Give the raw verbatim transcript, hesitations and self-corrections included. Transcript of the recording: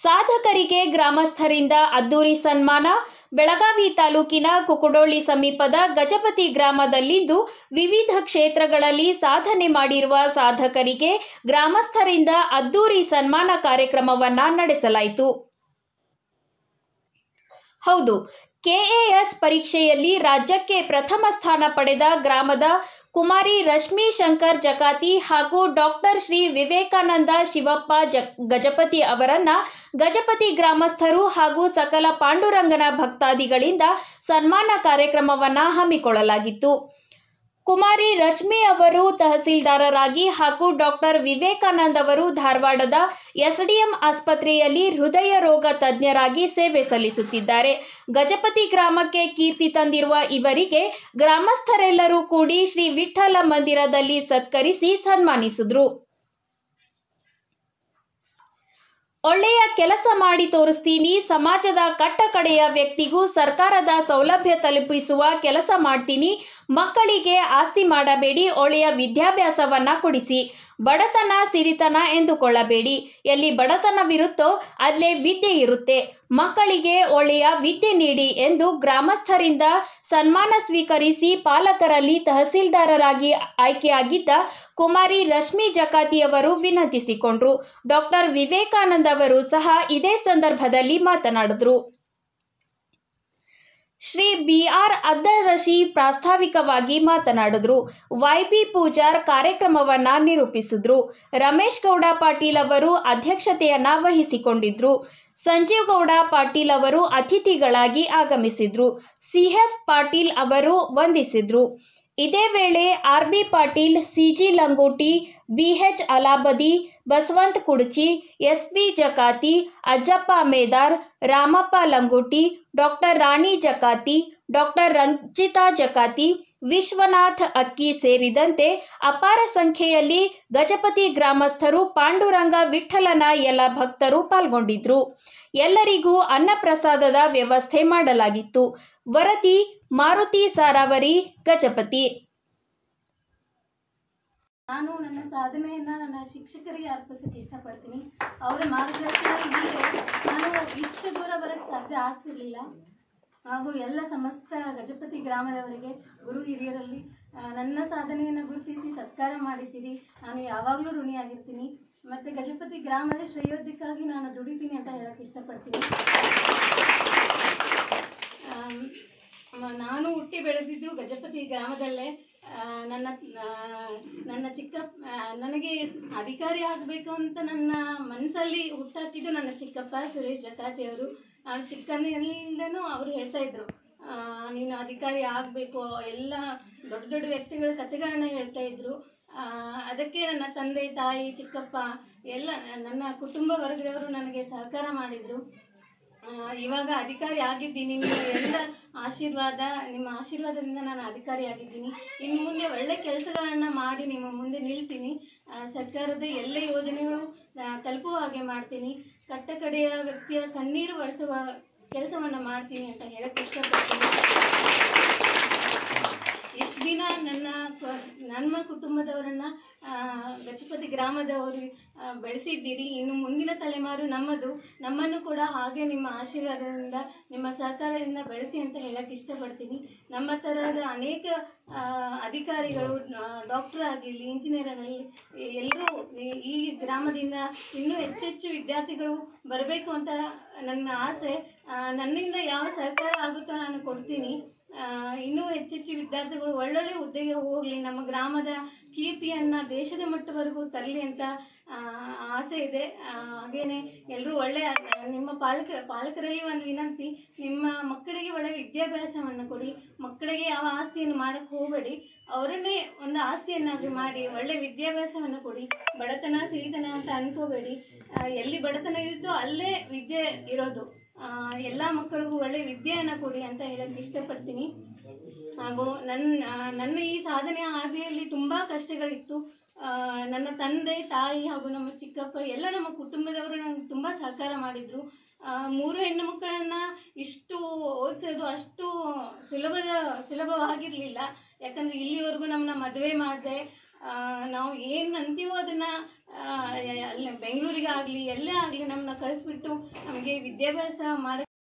ಸಾಧಕರಿಗೆ ಗ್ರಾಮಸ್ಥರಿಂದ ಅದ್ದೂರಿ ಸನ್ಮಾನ. ಬೆಳಗಾವಿ ತಾಲೂಕಿನ ಕುಕಡೋಳಿ ಸಮೀಪದ ಗಜಪತಿ ಗ್ರಾಮದಲ್ಲಿಂದು ವಿವಿಧ ಕ್ಷೇತ್ರಗಳಲ್ಲಿ ಸಾಧನೆ ಮಾಡಿರುವ ಸಾಧಕರಿಗೆ ಗ್ರಾಮಸ್ಥರಿಂದ ಅದ್ದೂರಿ ಸನ್ಮಾನ ಕಾರ್ಯಕ್ರಮವನ್ನ ನಡೆಸಲಾಯಿತು. ಹೌದು, ಕೆಎಎಸ್ ಪರೀಕ್ಷೆಯಲ್ಲಿ ರಾಜ್ಯಕ್ಕೆ ಪ್ರಥಮ ಸ್ಥಾನ ಪಡೆದ ಗ್ರಾಮದ ಕುಮಾರಿ ರಶ್ಮಿ ಶಂಕರ್ ಜಕಾತಿ ಹಾಗೂ ಡಾಕ್ಟರ್ ಶ್ರೀ ವಿವೇಕಾನಂದ ಶಿವಪ್ಪ ಗಜಪತಿ ಅವರನ್ನ ಗಜಪತಿ ಗ್ರಾಮಸ್ಥರು ಹಾಗೂ ಸಕಲ ಪಾಂಡುರಂಗನ ಭಕ್ತಾದಿಗಳಿಂದ ಸನ್ಮಾನ ಕಾರ್ಯಕ್ರಮವನ್ನ ಹಮ್ಮಿಕೊಳ್ಳಲಾಗಿತ್ತು. ಕುಮಾರಿ ರಶ್ಮಿ ಅವರು ತಹಸೀಲ್ದಾರರಾಗಿ ಹಾಗೂ ಡಾಕ್ಟರ್ ವಿವೇಕಾನಂದ್ ಅವರು ಧಾರವಾಡದ ಎಸ್ಡಿಎಂ ಆಸ್ಪತ್ರೆಯಲ್ಲಿ ಹೃದಯ ರೋಗ ತಜ್ಞರಾಗಿ ಸೇವೆ ಸಲ್ಲಿಸುತ್ತಿದ್ದಾರೆ. ಗಜಪತಿ ಗ್ರಾಮಕ್ಕೆ ಕೀರ್ತಿ ತಂದಿರುವ ಇವರಿಗೆ ಗ್ರಾಮಸ್ಥರೆಲ್ಲರೂ ಕೂಡಿ ಶ್ರೀ ವಿಠ್ಠಲ ಮಂದಿರದಲ್ಲಿ ಸತ್ಕರಿಸಿ ಸನ್ಮಾನಿಸಿದ್ರು. ಒಳ್ಳೆಯ ಕೆಲಸ ಮಾಡಿ ತೋರಿಸ್ತೀನಿ, ಸಮಾಜದ ಕಟ್ಟಕಡೆಯ ವ್ಯಕ್ತಿಗೂ ಸರ್ಕಾರದ ಸೌಲಭ್ಯ ತಲುಪಿಸುವ ಕೆಲಸ ಮಾಡ್ತೀನಿ, ಮಕ್ಕಳಿಗೆ ಆಸ್ತಿ ಮಾಡಬೇಡಿ, ಒಳ್ಳೆಯ ವಿದ್ಯಾಭ್ಯಾಸವನ್ನ ಕೊಡಿಸಿ, ಬಡತನ ಸಿರಿತನ ಎಂದುಕೊಳ್ಳಬೇಡಿ, ಎಲ್ಲಿ ಬಡತನವಿರುತ್ತೋ ಅಲ್ಲೇ ವಿದ್ಯೆ ಇರುತ್ತೆ, ಮಕ್ಕಳಿಗೆ ಒಳ್ಳೆಯ ವಿದ್ಯೆ ನೀಡಿ ಎಂದು ಗ್ರಾಮಸ್ಥರಿಂದ ಸನ್ಮಾನ ಸ್ವೀಕರಿಸಿ ಪಾಲಕರಲ್ಲಿ ತಹಸೀಲ್ದಾರರಾಗಿ ಆಯ್ಕೆಯಾಗಿದ್ದ ಕುಮಾರಿ ರಶ್ಮಿ ಜಕಾತಿ ಅವರು ವಿನಂತಿಸಿಕೊಂಡ್ರು. ಡಾಕ್ಟರ್ ವಿವೇಕಾನಂದ್ ಅವರು ಸಹ ಇದೇ ಸಂದರ್ಭದಲ್ಲಿ ಮಾತನಾಡಿದ್ರು. ಶ್ರೀ ಬಿ ಆರ್ ಅದ್ದರಶಿ ಪ್ರಾಸ್ತಾವಿಕವಾಗಿ ಮಾತನಾಡಿದ್ರು. ವೈ ಬಿ ಪೂಜಾರ್ ಕಾರ್ಯಕ್ರಮವನ್ನ ನಿರೂಪಿಸಿದ್ರು. ರಮೇಶ್ ಗೌಡ ಪಾಟೀಲ್ ಅವರು ಅಧ್ಯಕ್ಷತೆಯನ್ನ ವಹಿಸಿಕೊಂಡಿದ್ರು. ಸಂಜೀವ್ ಗೌಡ ಪಾಟೀಲ್ ಅವರು ಅತಿಥಿಗಳಾಗಿ ಆಗಮಿಸಿದ್ರು. ಸಿಎಫ್ ಪಾಟೀಲ್ ಅವರು ವಂದಿಸಿದ್ರು. ಇದೇ ವೇಳೆ R B Patil, CG Langoti, BH Alabadi, Basavanta Kudachi, S B Jakati, Ajjappa Medar, Ramappa Langoti, doctor Rani Jakati, doctor Ranjita Jakati, Vishwanath Akki ಸೇರಿದಂತೆ ಅಪಾರ ಸಂಖ್ಯೆಯಲ್ಲಿ ಗಜಪತಿ ಗ್ರಾಮಸ್ಥರು, ಪಾಂಡುರಂಗ ವಿಠ್ಠಲನ ಎಲ್ಲ ಭಕ್ತರು ಪಾಲ್ಗೊಂಡಿದ್ರು. ಎಲ್ಲರಿಗೂ ಅನ್ನಪ್ರಸಾದದ ವ್ಯವಸ್ಥೆ ಮಾಡಲಾಗಿತ್ತು. ವರದಿ ಮಾರುತಿ ಸಾರಾವರಿ, ಗಜಪತಿ. ನಾನು ನನ್ನ ಸಾಧನೆಯನ್ನ ನನ್ನ ಶಿಕ್ಷಕರಿಗೆ ಅರ್ಪಿಸಕ್ಕೆ ಇಷ್ಟಪಡ್ತೀನಿ. ಅವರ ಮಾರ್ಗದರ್ಶನ ಇಲ್ಲದೆ ನಾನು ಇಷ್ಟು ದೂರ ಬರಕ್ಕೆ ಸಾಧ್ಯ ಆಗ್ತಿರ್ಲಿಲ್ಲ. ಹಾಗೂ ಎಲ್ಲ ಸಮಸ್ತ ಗಜಪತಿ ಗ್ರಾಮದವರಿಗೆ, ಗುರು ಹಿರಿಯರಲ್ಲಿ ನನ್ನ ಸಾಧನೆಯನ್ನು ಗುರುತಿಸಿ ಸತ್ಕಾರ ಮಾಡಿದ್ದೀರಿ. ನಾನು ಯಾವಾಗಲೂ ಋಣಿಯಾಗಿರ್ತೀನಿ. ಮತ್ತು ಗಜಪತಿ ಗ್ರಾಮದ ಶ್ರೇಯೋದ್ಯಕ್ಕಾಗಿ ನಾನು ದುಡಿತೀನಿ ಅಂತ ಹೇಳಕ್ಕೆ ಇಷ್ಟಪಡ್ತೀನಿ. ನಾನು ಹುಟ್ಟಿ ಬೆಳೆದಿದ್ದು ಗಜಪತಿ ಗ್ರಾಮದಲ್ಲೇ. ನನ್ನ ನನ್ನ ಚಿಕ್ಕ ನನಗೆ ಅಧಿಕಾರಿ ಆಗಬೇಕು ಅಂತ ನನ್ನ ಮನಸ್ಸಲ್ಲಿ ಹುಟ್ಟಾಕಿದ್ದು ನನ್ನ ಚಿಕ್ಕಪ್ಪ ಸುರೇಶ್ ಜಕಾತಿಯವರು. ನಾನು ಚಿಕ್ಕಂದಿನಿಂದನೂ ಅವರು ಹೇಳ್ತಾ ಇದ್ರು, ನೀನು ಅಧಿಕಾರಿ ಆಗಬೇಕು, ಎಲ್ಲ ದೊಡ್ಡ ದೊಡ್ಡ ವ್ಯಕ್ತಿಗಳ ಕಥೆಗಳನ್ನ ಹೇಳ್ತಾ ಇದ್ರು. ಅದಕ್ಕೆ ನನ್ನ ತಂದೆ, ತಾಯಿ, ಚಿಕ್ಕಪ್ಪ ಎಲ್ಲ ನನ್ನ ಕುಟುಂಬ ವರ್ಗದವರು ನನಗೆ ಸಹಕಾರ ಮಾಡಿದರು. ಇವಾಗ ಅಧಿಕಾರಿ ಆಗಿದ್ದೀನಿ. ನಿಮ್ಮ ಎಲ್ಲ ಆಶೀರ್ವಾದ, ನಿಮ್ಮ ಆಶೀರ್ವಾದದಿಂದ ನಾನು ಅಧಿಕಾರಿ ಆಗಿದ್ದೀನಿ. ಇನ್ನು ಮುಂದೆ ಒಳ್ಳೆ ಕೆಲಸಗಳನ್ನು ಮಾಡಿ ನಿಮ್ಮ ಮುಂದೆ ನಿಲ್ತೀನಿ. ಸರ್ಕಾರದ ಎಲ್ಲ ಯೋಜನೆಗಳು ತಲುಪುವ ಹಾಗೆ ಮಾಡ್ತೀನಿ. ಕಟ್ಟ ಕಡೆಯ ವ್ಯಕ್ತಿಯ ಕಣ್ಣೀರು ಒರೆಸುವ ಕೆಲಸವನ್ನು ಮಾಡ್ತೀನಿ ಅಂತ ಹೇಳಕ್ಕೆ ಇಷ್ಟಪಡ್ತೀನಿ. ಇಷ್ಟು ದಿನ ನನ್ನ ನಮ್ಮ ಕುಟುಂಬದವರನ್ನು ಗಜಪತಿ ಗ್ರಾಮದವರು ಬೆಳೆಸಿದ್ದೀರಿ. ಇನ್ನು ಮುಂದಿನ ತಲೆಮಾರು ನಮ್ಮದು. ನಮ್ಮನ್ನು ಕೂಡ ಹಾಗೆ ನಿಮ್ಮ ಆಶೀರ್ವಾದದಿಂದ, ನಿಮ್ಮ ಸಹಕಾರದಿಂದ ಬೆಳೆಸಿ ಅಂತ ಹೇಳಕ್ಕೆ ಇಷ್ಟಪಡ್ತೀನಿ. ನಮ್ಮ ತರಹದ ಅನೇಕ ಅಧಿಕಾರಿಗಳು, ಡಾಕ್ಟರ್ ಆಗಿರಲಿ, ಇಂಜಿನಿಯರ್ ಆಗಲಿ, ಎಲ್ಲರೂ ಈ ಗ್ರಾಮದಿಂದ ಇನ್ನೂ ಹೆಚ್ಚೆಚ್ಚು ವಿದ್ಯಾರ್ಥಿಗಳು ಬರಬೇಕು ಅಂತ ನನ್ನ ಆಸೆ. ನನ್ನಿಂದ ಯಾವ ಸಹಕಾರ ಆಗುತ್ತೋ ನಾನು ಕೊಡ್ತೀನಿ. ಇನ್ನೂ ಹೆಚ್ಚೆಚ್ಚು ವಿದ್ಯಾರ್ಥಿಗಳು ಒಳ್ಳೊಳ್ಳೆ ಹುದ್ದೆಗೆ ಹೋಗಲಿ, ನಮ್ಮ ಗ್ರಾಮದ ಕೀರ್ತಿಯನ್ನು ದೇಶದ ಮಟ್ಟವರೆಗೂ ತರಲಿ ಅಂತ ಆಸೆ ಇದೆ. ಹಾಗೇನೆ ಎಲ್ಲರೂ ಒಳ್ಳೆಯ ನಿಮ್ಮ ಪಾಲಕ ಪಾಲಕರಲ್ಲಿ ಒಂದು ವಿನಂತಿ, ನಿಮ್ಮ ಮಕ್ಕಳಿಗೆ ಒಳ್ಳೆ ವಿದ್ಯಾಭ್ಯಾಸವನ್ನು ಕೊಡಿ. ಮಕ್ಕಳಿಗೆ ಯಾವ ಆಸ್ತಿಯನ್ನು ಮಾಡೋಕ್ಕೆ ಹೋಗಬೇಡಿ, ಅವರನ್ನೇ ಒಂದು ಆಸ್ತಿಯನ್ನಾಗಿ ಮಾಡಿ ಒಳ್ಳೆ ವಿದ್ಯಾಭ್ಯಾಸವನ್ನು ಕೊಡಿ. ಬಡತನ ಸಿರಿತನ ಅಂತ ಅನ್ಕೋಬೇಡಿ. ಎಲ್ಲಿ ಬಡತನ ಇರುತ್ತೋ ಅಲ್ಲೇ ವಿದ್ಯೆ ಇರೋದು. ಎಲ್ಲ ಮಕ್ಕಳಿಗೂ ಒಳ್ಳೆ ವಿದ್ಯೆಯನ್ನು ಕೊಡಿ ಅಂತ ಹೇಳಕ್ಕೆ ಇಷ್ಟಪಡ್ತೀನಿ. ಹಾಗೂ ನನ್ನ ನನ್ನ ಈ ಸಾಧನೆಯ ಹಾದಿಯಲ್ಲಿ ತುಂಬ ಕಷ್ಟಗಳಿತ್ತು. ನನ್ನ ತಂದೆ, ತಾಯಿ ಹಾಗೂ ನಮ್ಮ ಚಿಕ್ಕಪ್ಪ ಎಲ್ಲ ನಮ್ಮ ಕುಟುಂಬದವರು ನನಗೆ ತುಂಬ ಸಹಕಾರ ಮಾಡಿದರು. ಮೂರು ಹೆಣ್ಣು ಮಕ್ಕಳನ್ನು ಇಷ್ಟು ಓದಿಸೋದು ಅಷ್ಟು ಸುಲಭದ ಸುಲಭವಾಗಿರಲಿಲ್ಲ. ಯಾಕಂದರೆ ಇಲ್ಲಿವರೆಗೂ ನಮ್ಮನ್ನ ಮದುವೆ ಮಾಡಿದೆ, ನಾವು ಏನು ಅಂತೀವೋ ಅದನ್ನು ಅಲ್ಲಿ ಬೆಂಗಳೂರಿಗೆ ಆಗಲಿ ಎಲ್ಲೇ ಆಗಲಿ ನಮ್ಮನ್ನ ಕಳಿಸ್ಬಿಟ್ಟು ನಮಗೆ ವಿದ್ಯಾಭ್ಯಾಸ ಮಾಡ